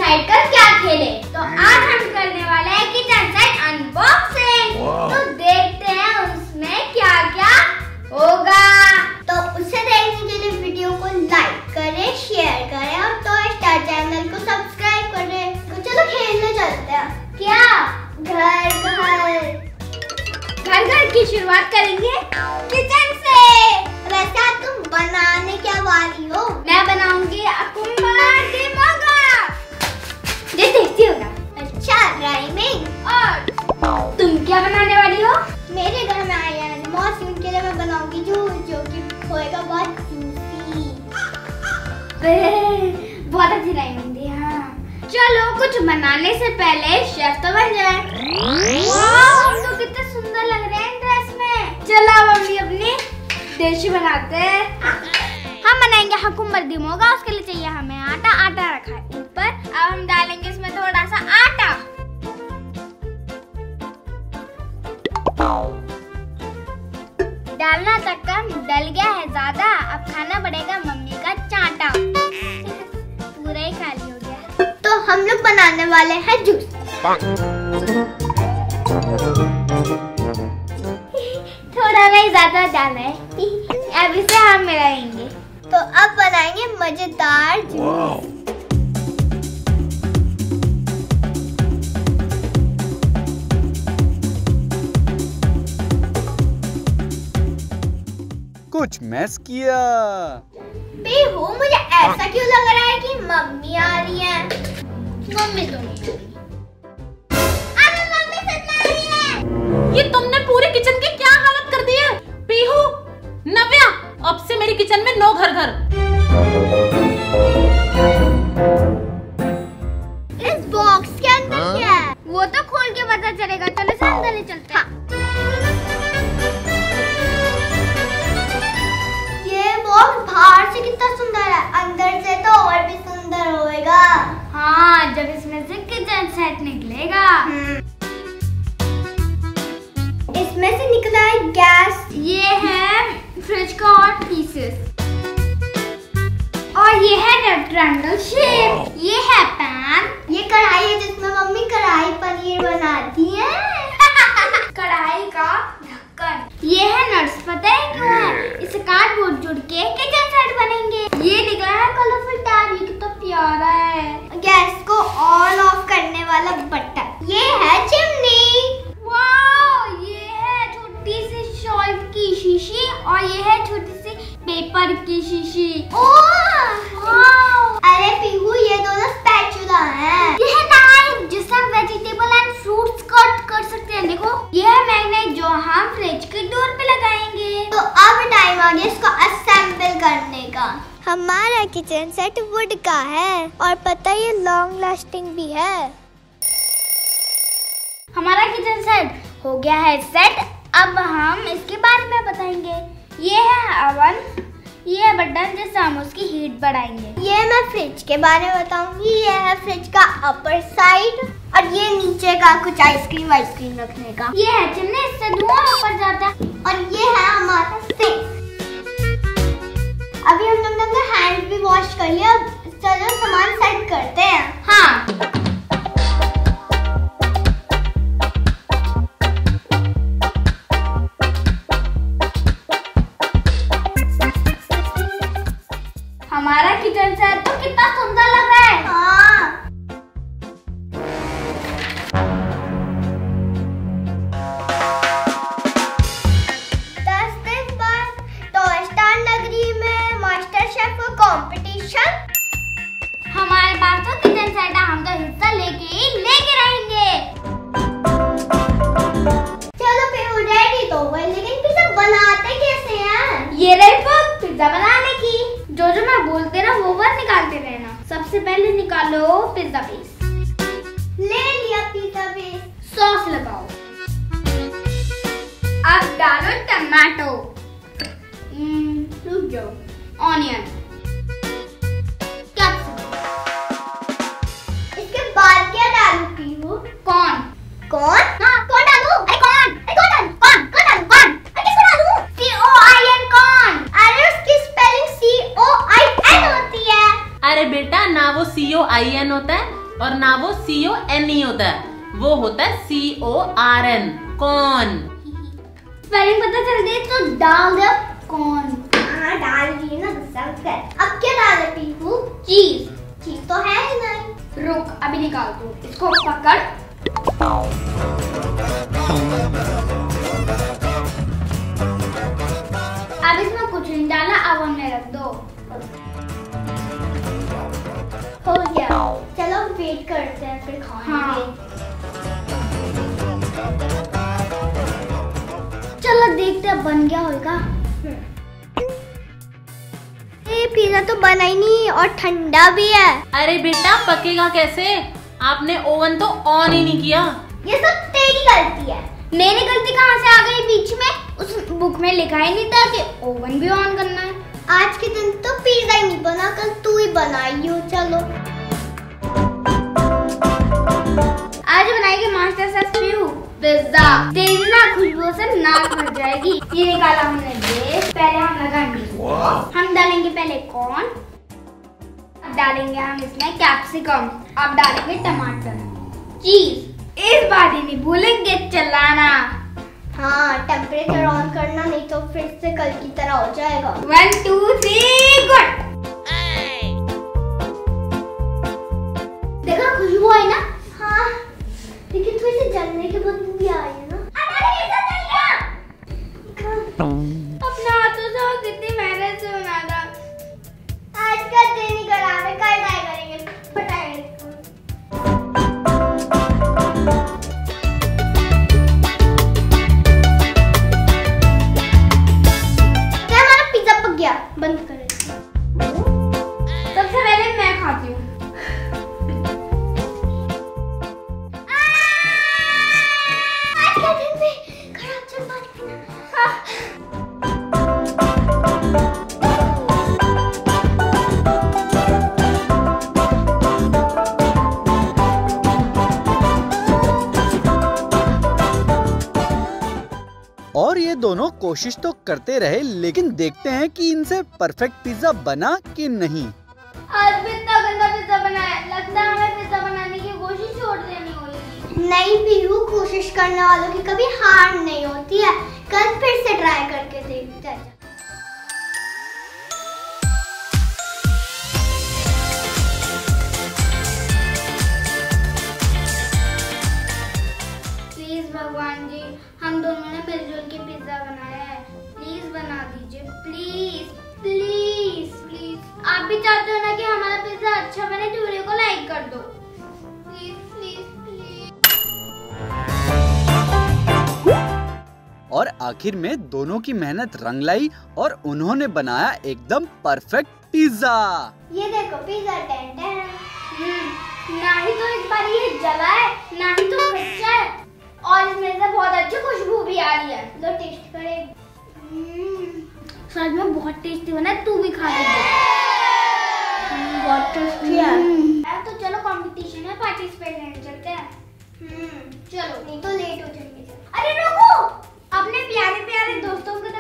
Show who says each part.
Speaker 1: बैठकर क्या खेले। तो आज हम करने वाले हैं किचन सेट अनबॉक्सिंग। तो देखते हैं उसमें क्या क्या होगा। तो उसे देखने के लिए वीडियो को लाइक करें, शेयर करें और टॉय स्टार चैनल को सब्सक्राइब करें। तो चलो खेलने चलते हैं। क्या घर की शुरुआत करेंगे किचन से। वैसे आज तुम बनाने क्या वाली हो? मैं बनाऊंगी अकुम्बर दिमागा। ये देखती होगा। अच्छा राइमिंग। और तुम क्या बनाने वाली हो? मेरे घर में आए हैं मौसी, उनके लिए मैं बनाऊंगी जूस, जो कि होएगा बहुत जूसी। बहुत अच्छी राइमिंग दी। हाँ चलो कुछ बनाने से पहले शेफ तो बन जाए। वाह तो कितने सुंदर लग रहे हैं ड्रेस में। चलो अब हम अपनी डिश बनाते हैं। हम बनाएंगे हकुम्बर दिमोगा। उसके लिए चाहिए हमें आटा। आटा रखा है ऊपर। अब हम डालेंगे इसमें थोड़ा सा आटा। डालना तक कम, डल गया है ज्यादा। अब खाना पड़ेगा मम्मी का चाटा। पूरा ही खाली हो गया। तो हम लोग बनाने वाले हैं जूस। थोड़ा नहीं ज्यादा डालना है। अब इसे हम मिलाएंगे। तो अब बनाएंगे मजेदार जूस।
Speaker 2: कुछ मैस किया।
Speaker 1: बेहू मुझे ऐसा क्यों लग रहा है कि मम्मी आ रही है? मम्मी तो नहीं आ रही। मम्मी सच आ रही है।
Speaker 3: ये तुमने पूरे किचन की क्या हालत कर दी है? पीहू, नव्या, अब से मेरी किचन में नो घर घर।
Speaker 1: इस बॉक्स के अंदर क्या है? वो तो खोल के पता चलेगा। चलो से अंदर ही चलते हैं। ये बॉक्स बाहर से कितना सुंदर है, अंदर से तो और भी सुंदर होएगा। हाँ जब इसमें से किचन सेट निकलेगा। इसमें से निकला है गैस। ये है फ्रिज का और पीसेस। और ये है रेक्टेंगल शेप। ये है पैन। ये कढ़ाई है जिसमें मम्मी कढ़ाई पनीर बनाती है। कढ़ाई का ढक्कन। ये है नट्स। पता है क्यों है? इसे कार्डबोर्ड जुड़ के किचन सेट बनेंगे। ये निकला है कलरफुल टैब। ये कितना प्यारा है। गैस को ऑन ऑफ करने वाला बटन। ये है चिमनी। वाओ ये है छोटी सी सॉल्ट की शीशी। और ये है छोटी सी पेपर की शीशी। अरे पीहू ये दोनों स्पैचुला हैं। ये है नाइफ जिससे हम वेजिटेबल एंड फ्रूट्स कट कर सकते हैं। देखो ये है मैग्नेट जो हम फ्रिज के डोर पे लगाएंगे। तो अब टाइम आ गया इसको असेंबल करने का। हमारा किचन सेट वुड का है और पता है ये लॉन्ग लास्टिंग भी है। हमारा किचन सेट हो गया है सेट। अब हम इसके बारे में बताएंगे। ये है अवन। ये है बटन जिससे हम उसकी हीट बढ़ाएंगे। ये मैं फ्रिज के बारे में बताऊंगी। ये है फ्रिज का अपर साइड और ये नीचे का कुछ आइसक्रीम रखने का। ये है चिमनी, इससे धुआं ऊपर जाता है। और ये है हमारा सिंक। अभी हम लोग ने हैंड भी वॉश कर लिया। चलो सामान सेट करते हैं। हाँ हमारा किचन सेट तो कितना सुंदर लग रहा है। हाँ दस दिन बाद टॉय स्टार नगरी में मास्टर शेफ कंपटीशन। हमारे पास तो किचन सेट है। हम तो हिस्सा लेके रहेंगे। चलो फिर रेडी तो हुए, लेकिन पिज्जा बनाते कैसे हैं? ये रही बुक पिज्जा बनाने की। जो मैं बोलते ना वो बात निकालते रहना। सबसे पहले निकालो पिज्जा बेस। ले लिया पिज्जा बेस। सॉस लगाओ। अब डालो टमाटो। रुक जाओ। Onion, capsicum. इसके बाद क्या डालूं पीहू? कॉर्न। कौन? हाँ कौन डालूं? अरे कौन? अरे कौन डालूं? कौन? कौन डालूं? कौन? अरे किसको डालूं? COIN कौन? अरे उसकी स्पेलिंग COIN होती है।
Speaker 3: अरे बेटा ना वो COIN होता है और ना वो CONE होता है, वो होता है CORN, कॉर्न।
Speaker 1: स्पेलिंग पता चल गई तो डाल दो कौन। हाँ डाल दी ना, गुस्सा मत कर। अब क्या डाले पीहू? चीज। चीज तो है ही नहीं। रुक अभी निकाल दो, इसको पकड़। अब इसमें कुछ नहीं डाला, अब हमने रख दो। हो गया, चलो वेट करते हैं फिर खाएंगे। हाँ। चलो देखते हैं बन गया होगा। ये पिज़्ज़ा तो बना ही नहीं और ठंडा भी है।
Speaker 3: अरे बेटा पकेगा कैसे? आपने ओवन तो ऑन ही नहीं किया।
Speaker 1: ये सब तेरी गलती है। मेरी गलती कहाँ से आ गई बीच में? उस बुक में लिखा ही नहीं था कि ओवन भी ऑन करना है। आज के दिन तो पिज़्ज़ा ही नहीं बना, कल तू ही बनाई हो। चलो आज बनाएंगे मास्टर शेफ पिज़्ज़ा। तेरी ना खुशबू से नाक भर जाएगी। ये निकाला हमने बेस, पहले हम लगाएंगे। हम डालेंगे पहले कॉर्न, अब डालेंगे हम इसमें कैप्सिकम, अब डालेंगे टमाटर, चीज। इस बार ही नहीं भूलेंगे चलाना। हाँ टेम्परेचर ऑन करना, नहीं तो फिर से कल की तरह हो जाएगा। 1 2 3 गुड। देखा खुशबू आई ना? हाँ लेकिन थोड़ी सी जलने की बदबू भी आ रही है ना। अपना हाथों से कितनी मेहनत से बना था। आज का दिन ही खराब है, कल ट्राई करेंगे। बताएंगे हमारा पिज्जा पक गया, बंद करें। सबसे पहले मैं खाती हूँ।
Speaker 2: और ये दोनों कोशिश तो करते रहे, लेकिन देखते हैं कि इनसे परफेक्ट पिज्जा बना कि नहीं।
Speaker 1: आज भी इतना गंदा पिज्जा बनाया, लगता है हमें पिज्जा बनाने की कोशिश छोड़ देनी होगी। नहीं पीहू, कोशिश करने वालों की कभी हार नहीं होती है। कल फिर से ट्राई करके देखते हैं। प्लीज भगवान जी, हम दोनों ने मिलजुल के पिज्जा बनाया है, प्लीज बना दीजिए। Please please please. आप भी चाहते हो ना कि हमारा पिज्जा अच्छा बने तो वीडियो को लाइक कर दो। Please please please.
Speaker 2: और आखिर में दोनों की मेहनत रंग लाई और उन्होंने बनाया एकदम परफेक्ट पिज्जा।
Speaker 1: ये देखो पिज्जा टेंट है। ना ही तो इस बार ये जला है, ना ही तो कच्चा है, और इसमें से बहुत अच्छी खुशबू भी आ रही है। लो टेस्ट करे। सच में बहुत टेस्टी बना है, तू भी खा ले। बहुत टेस्टी है। तो चलो कंपटीशन में पार्टिसिपेट करने चलते हैं। चलो नहीं तो लेट हो जाएंगे। अरे रुको, अपने प्यारे प्यारे दोस्तों को